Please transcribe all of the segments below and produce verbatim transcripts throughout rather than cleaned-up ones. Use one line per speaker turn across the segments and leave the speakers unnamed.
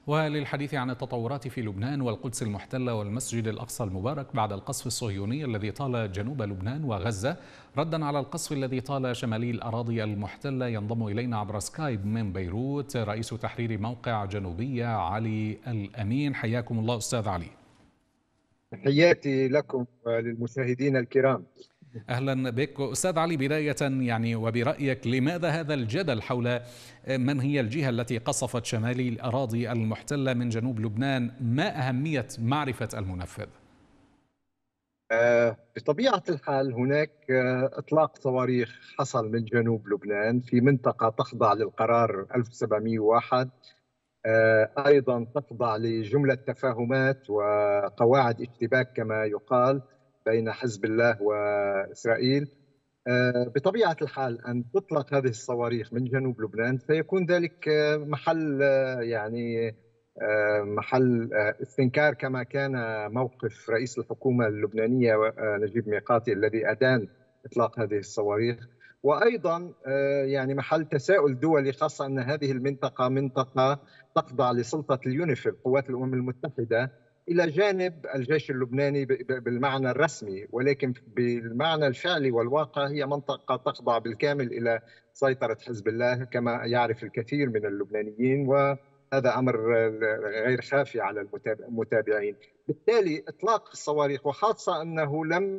وللحديث عن التطورات في لبنان والقدس المحتلة والمسجد الأقصى المبارك بعد القصف الصهيوني الذي طال جنوب لبنان وغزة ردا على القصف الذي طال شمالي الأراضي المحتلة، ينضم إلينا عبر سكايب من بيروت رئيس تحرير موقع جنوبية علي الأمين. حياكم الله أستاذ علي.
تحياتي لكم وللمشاهدين الكرام.
أهلا بك أستاذ علي. بداية يعني وبرأيك، لماذا هذا الجدل حول من هي الجهة التي قصفت شمالي الأراضي المحتلة من جنوب لبنان؟ ما أهمية معرفة المنفذ؟
آه بطبيعة الحال هناك آه إطلاق صواريخ حصل من جنوب لبنان في منطقة تخضع للقرار ألف وسبعمئة وواحد، آه أيضا تخضع لجملة تفاهمات وقواعد اشتباك كما يقال بين حزب الله وإسرائيل. بطبيعة الحال أن تطلق هذه الصواريخ من جنوب لبنان سيكون ذلك محل يعني محل استنكار، كما كان موقف رئيس الحكومة اللبنانية نجيب ميقاتي الذي أدان إطلاق هذه الصواريخ، وأيضا يعني محل تساؤل دولي، خاصة أن هذه المنطقة منطقة تخضع لسلطة اليونيفيل قوات الأمم المتحدة إلى جانب الجيش اللبناني بالمعنى الرسمي، ولكن بالمعنى الفعلي والواقع هي منطقة تخضع بالكامل إلى سيطرة حزب الله كما يعرف الكثير من اللبنانيين، وهذا أمر غير خافي على المتابعين. بالتالي إطلاق الصواريخ، وخاصة أنه لم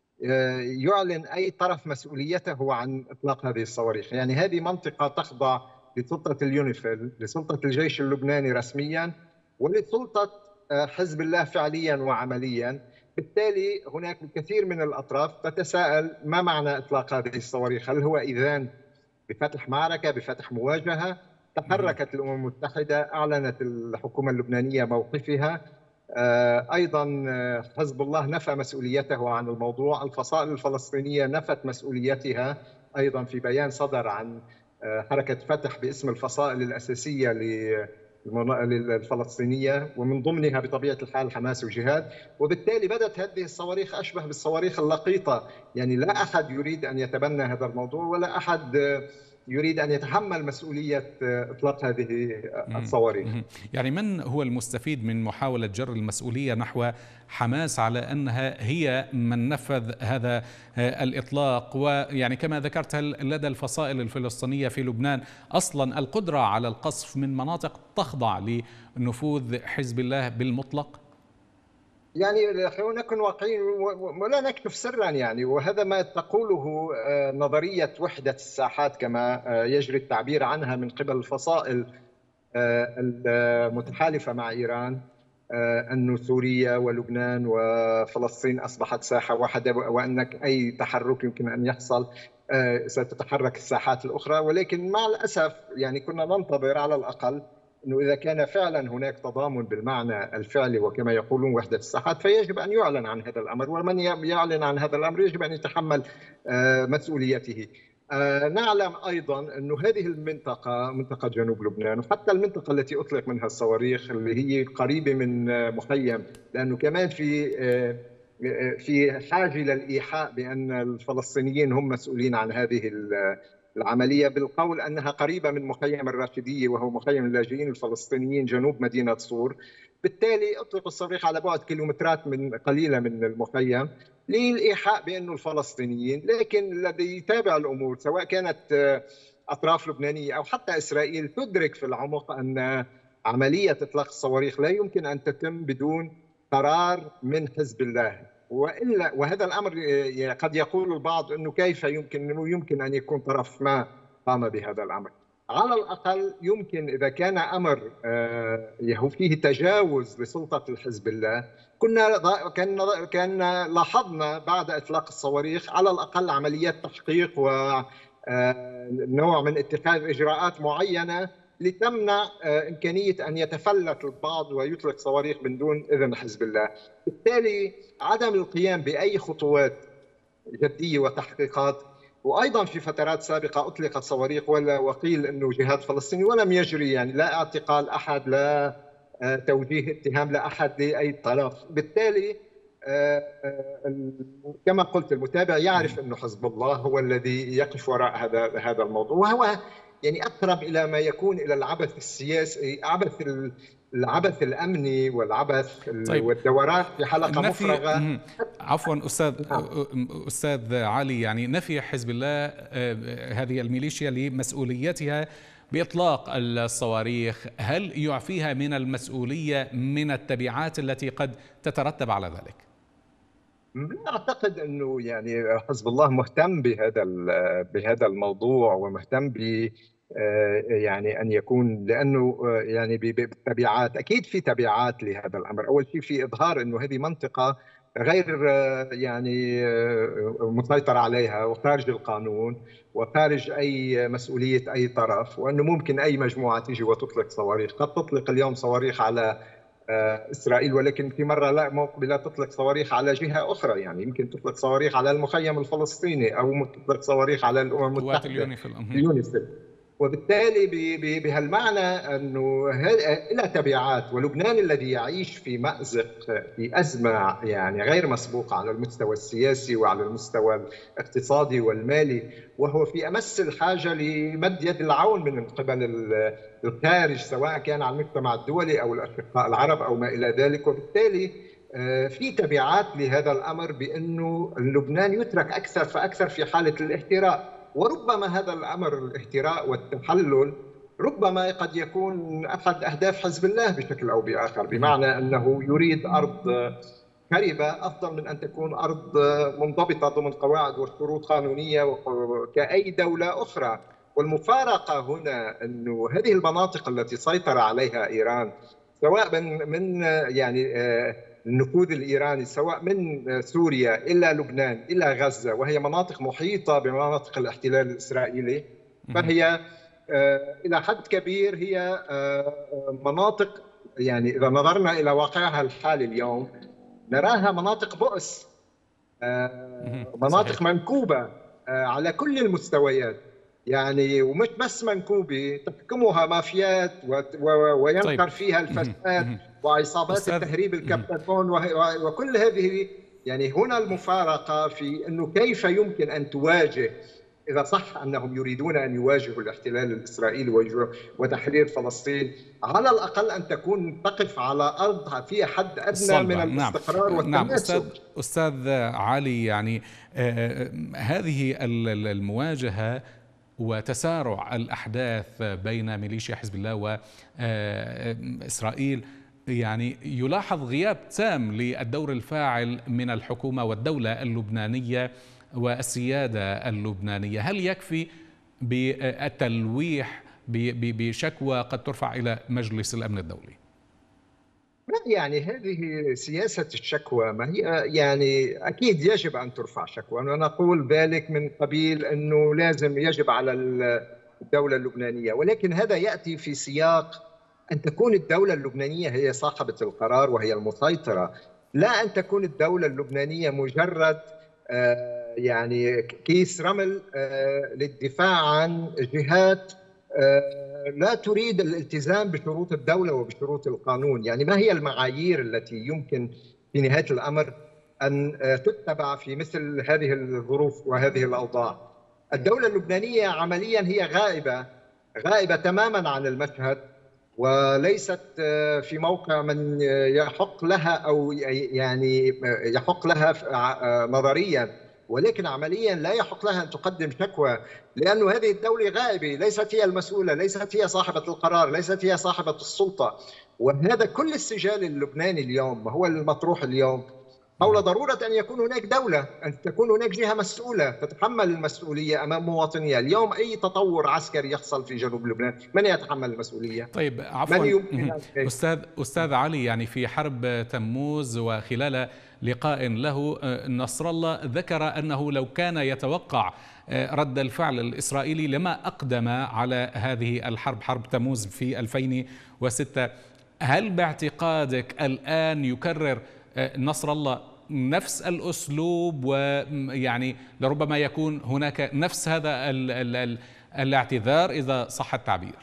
يعلن أي طرف مسؤوليته عن إطلاق هذه الصواريخ، يعني هذه منطقة تخضع لسلطة اليونيفيل، لسلطة الجيش اللبناني رسميا ولسلطة حزب الله فعليا وعمليا. بالتالي هناك الكثير من الأطراف تتساءل ما معنى إطلاق هذه الصواريخ؟ هل هو إذان بفتح معركة، بفتح مواجهة؟ تحركت الأمم المتحدة، أعلنت الحكومة اللبنانية موقفها، أيضا حزب الله نفى مسؤوليته عن الموضوع، الفصائل الفلسطينية نفت مسؤوليتها أيضا في بيان صدر عن حركة فتح باسم الفصائل الأساسية للفلسطينية، ومن ضمنها بطبيعة الحال حماس وجهاد. وبالتالي بدت هذه الصواريخ أشبه بالصواريخ اللقيطة، يعني لا أحد يريد أن يتبنى هذا الموضوع ولا أحد يريد أن يتحمل مسؤولية إطلاق هذه الصواريخ.
يعني من هو المستفيد من محاولة جر المسؤولية نحو حماس على أنها هي من نفذ هذا الإطلاق؟ ويعني كما ذكرت، لدى الفصائل الفلسطينية في لبنان أصلا القدرة على القصف من مناطق تخضع لنفوذ حزب الله بالمطلق؟
يعني خلونا نكون واقعيين ولا نكتف سرا، يعني وهذا ما تقوله نظرية وحدة الساحات كما يجري التعبير عنها من قبل الفصائل المتحالفة مع إيران، أن سوريا ولبنان وفلسطين أصبحت ساحة واحدة، وأنك أي تحرك يمكن أن يحصل ستتحرك الساحات الأخرى. ولكن مع الأسف يعني كنا ننتظر على الأقل أنه إذا كان فعلا هناك تضامن بالمعنى الفعلي وكما يقولون وحدة الساحات، فيجب أن يعلن عن هذا الأمر، ومن يعلن عن هذا الأمر يجب أن يتحمل مسؤوليته. نعلم أيضا أن هذه المنطقة، منطقة جنوب لبنان، وحتى المنطقة التي أطلق منها الصواريخ اللي هي قريبة من مخيم، لأنه كمان في في حاجة للإيحاء بأن الفلسطينيين هم مسؤولين عن هذه العملية، بالقول أنها قريبة من مخيم الراشدية وهو مخيم اللاجئين الفلسطينيين جنوب مدينة صور. بالتالي أطلق الصواريخ على بعد كيلومترات من قليلة من المخيم للإيحاء بأنه الفلسطينيين، لكن الذي يتابع الأمور سواء كانت أطراف لبنانية أو حتى إسرائيل تدرك في العمق أن عملية إطلاق الصواريخ لا يمكن أن تتم بدون قرار من حزب الله، وإلا وهذا الأمر قد يقول البعض أنه كيف يمكن أنه يمكن أن يكون طرف ما قام بهذا الأمر. على الأقل يمكن إذا كان أمر فيه تجاوز لسلطة الحزب الله، كنا كان كان لاحظنا بعد إطلاق الصواريخ على الأقل عمليات تحقيق ونوع من اتخاذ إجراءات معينة لتمنع إمكانية أن يتفلت البعض ويطلق صواريخ من دون إذن حزب الله. بالتالي عدم القيام بأي خطوات جدية وتحقيقات، وأيضا في فترات سابقة أطلقت صواريخ ولا وقيل أنه جهاد فلسطيني ولم يجري، يعني لا اعتقال أحد، لا توجيه اتهام لأحد لأي طرف. بالتالي كما قلت المتابع يعرف أنه حزب الله هو الذي يقف وراء هذا هذا الموضوع، وهو يعني أقرب إلى ما يكون إلى العبث السياسي، عبث العبث الأمني والعبث
طيب
والدورات في حلقة
نفي
مفرغة.
عفوا استاذ
نعم.
استاذ علي، يعني نفي حزب الله هذه الميليشيا لمسؤوليتها باطلاق الصواريخ، هل يعفيها من المسؤوليه من التبعات التي قد تترتب على ذلك؟
أعتقد أنه يعني حزب الله مهتم بهذا بهذا الموضوع، ومهتم ب يعني أن يكون، لأنه يعني بالتبعات أكيد في تبعات لهذا الأمر. أول شيء في إظهار أنه هذه منطقة غير يعني مسيطر عليها وخارج القانون وخارج أي مسؤولية أي طرف، وأنه ممكن أي مجموعة تيجي وتطلق صواريخ. قد تطلق اليوم صواريخ على إسرائيل، ولكن في مرة لا مقبلة تطلق صواريخ على جهة أخرى، يعني يمكن تطلق صواريخ على المخيم الفلسطيني أو تطلق صواريخ على الأمم المتحدة اليونيفيل. وبالتالي بهالمعنى أنه إلى تبعات، ولبنان الذي يعيش في مأزق، في أزمة يعني غير مسبوقة على المستوى السياسي وعلى المستوى الاقتصادي والمالي، وهو في أمس الحاجة لمد يد العون من قبل الخارج، سواء كان على المجتمع الدولي أو الأشقاء العرب أو ما إلى ذلك. وبالتالي في تبعات لهذا الأمر، بأنه لبنان يترك أكثر فأكثر في حالة الاحتراء. وربما هذا الأمر الاحتراء والتحلل ربما قد يكون أحد أهداف حزب الله بشكل أو بآخر، بمعنى أنه يريد أرض خربة أفضل من أن تكون أرض منضبطة ضمن قواعد وشروط قانونية كأي دولة أخرى. والمفارقة هنا أنه هذه المناطق التي سيطر عليها إيران، سواء من من يعني النفوذ الإيراني، سواء من سوريا إلى لبنان إلى غزة، وهي مناطق محيطة بمناطق الاحتلال الإسرائيلي، فهي إلى حد كبير هي مناطق، يعني إذا نظرنا إلى واقعها الحالي اليوم نراها مناطق بؤس، مناطق منكوبة على كل المستويات، يعني ومش بس منكوبة، تحكمها مافيات وينقر فيها الفساد وعصابات التهريب الكبتاكون وكل هذه. يعني هنا المفارقة في أنه كيف يمكن أن تواجه، إذا صح أنهم يريدون أن يواجهوا الاحتلال الإسرائيلي وتحرير فلسطين، على الأقل أن تكون تقف على أرض فيها حد أدنى من الاستقرار
نعم.
والتماسك.
نعم أستاذ, أستاذ علي، يعني آه هذه المواجهة وتسارع الأحداث بين ميليشيا حزب الله وإسرائيل يعني يلاحظ غياب تام للدور الفاعل من الحكومة والدولة اللبنانية والسيادة اللبنانية. هل يكفي بالتلويح بشكوى قد ترفع إلى مجلس الأمن الدولي؟
يعني هذه سياسة الشكوى، ما هي يعني أكيد يجب أن ترفع شكوى، ونقول ذلك من قبيل أنه لازم يجب على الدولة اللبنانية، ولكن هذا يأتي في سياق أن تكون الدولة اللبنانية هي صاحبة القرار وهي المسيطرة، لا أن تكون الدولة اللبنانية مجرد يعني كيس رمل للدفاع عن جهات لا تريد الالتزام بشروط الدولة وبشروط القانون. يعني ما هي المعايير التي يمكن في نهاية الأمر أن تتبع في مثل هذه الظروف وهذه الأوضاع؟ الدولة اللبنانية عمليا هي غائبة غائبة تماما عن المشهد، وليست في موقع من يحق لها أو يعني يحق لها نظريا، ولكن عمليا لا يحق لها أن تقدم شكوى، لأن هذه الدولة غائبة، ليست هي المسؤولة، ليست هي صاحبة القرار، ليست هي صاحبة السلطة. وهذا كل السجال اللبناني اليوم هو المطروح اليوم حول ضرورة أن يكون هناك دولة، أن تكون هناك جهة مسؤولة تتحمل المسؤولية أمام مواطنيها. اليوم أي تطور عسكري يحصل في جنوب لبنان من يتحمل المسؤولية؟
طيب عفوا أستاذ أستاذ علي، يعني في حرب تموز وخلال لقاء له نصر الله ذكر أنه لو كان يتوقع رد الفعل الإسرائيلي لما أقدم على هذه الحرب، حرب تموز في ألفين وستة. هل باعتقادك الآن يكرر نصر الله نفس الأسلوب، ويعني لربما يكون هناك نفس هذا ال ال ال الاعتذار إذا صح التعبير؟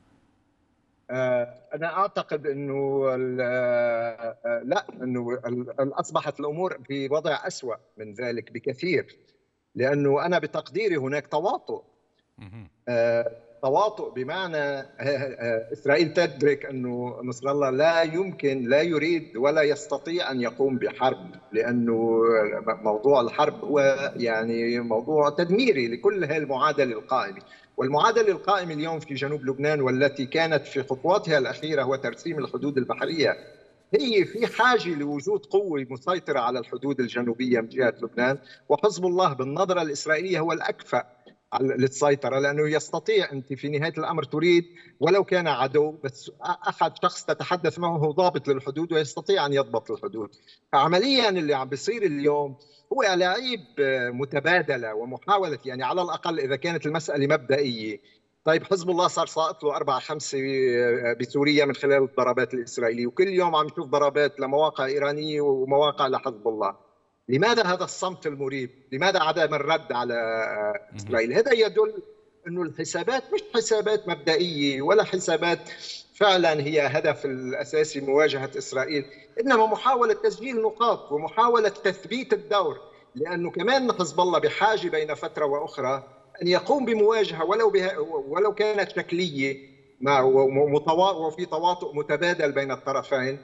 أنا أعتقد أنه لا، أنه أصبحت الأمور في وضع أسوأ من ذلك بكثير، لأنه أنا بتقديري هناك تواطؤ. تواطؤ بمعنى إسرائيل تدرك أنه نصر الله لا يمكن لا يريد ولا يستطيع أن يقوم بحرب، لأنه موضوع الحرب هو يعني موضوع تدميري لكل هذه المعادلة القائمة. والمعادلة القائمة اليوم في جنوب لبنان والتي كانت في خطواتها الأخيرة هو ترسيم الحدود البحرية، هي في حاجة لوجود قوة مسيطرة على الحدود الجنوبية من جهة لبنان، وحزب الله بالنظرة الإسرائيلية هو الأكفأ للسيطرة، لأنه يستطيع أنت في نهاية الأمر تريد ولو كان عدو بس أحد شخص تتحدث معه هو ضابط للحدود ويستطيع أن يضبط الحدود. فعمليا اللي عم بيصير اليوم هو ألاعيب متبادلة ومحاولة، يعني على الأقل إذا كانت المسألة مبدئية. طيب حزب الله صار ساقط له أربعة خمسة بسوريا من خلال الضربات الإسرائيلية، وكل يوم عم نشوف ضربات لمواقع إيرانية ومواقع لحزب الله. لماذا هذا الصمت المريب؟ لماذا عدم الرد على إسرائيل؟ هذا يدل أنه الحسابات مش حسابات مبدئية ولا حسابات فعلا هي هدف الأساسي مواجهة إسرائيل، إنما محاولة تسجيل نقاط ومحاولة تثبيت الدور، لأنه كمان حزب الله بحاجة بين فترة وأخرى أن يقوم بمواجهة ولو بها ولو كانت شكلية مع وفي تواطؤ متبادل بين الطرفين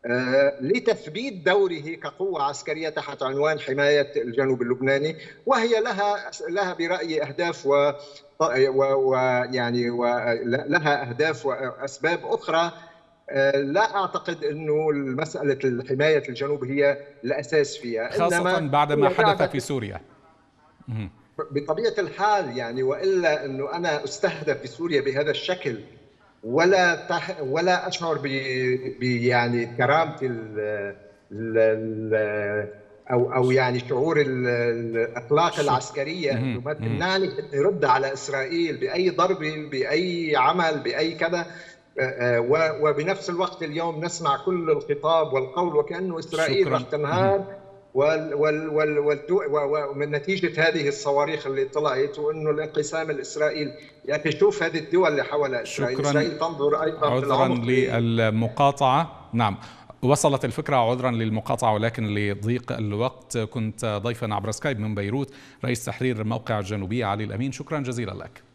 لتثبيت دوره كقوة عسكرية تحت عنوان حماية الجنوب اللبناني، وهي لها لها برأيي أهداف و ويعني ولها أهداف وأسباب أخرى. لا أعتقد أنه مسألة حماية الجنوب هي الأساس فيها،
خاصة بعد ما حدث في سوريا.
بطبيعة الحال يعني، وإلا أنه أنا أستهدف في سوريا بهذا الشكل ولا تح ولا أشعر ب يعني كرامتي ال ال أو أو يعني شعور الأخلاق العسكرية إنه ما تمنعني نرد على إسرائيل بأي ضربة بأي عمل بأي كذا، وبنفس الوقت اليوم نسمع كل الخطاب والقول وكأنه إسرائيل رح تنهار وال وال وال ومن نتيجة هذه الصواريخ اللي طلعت، وانه الانقسام الاسرائيلي. يعني شوف هذه الدول اللي حولها اسرائيل،
شكرا.
اسرائيل تنظر ايضا
عذرا للمقاطعة. نعم وصلت الفكرة، عذرا للمقاطعة ولكن لضيق الوقت. كنت ضيفا عبر سكايب من بيروت رئيس تحرير موقع الجنوبية علي الأمين، شكرا جزيلا لك.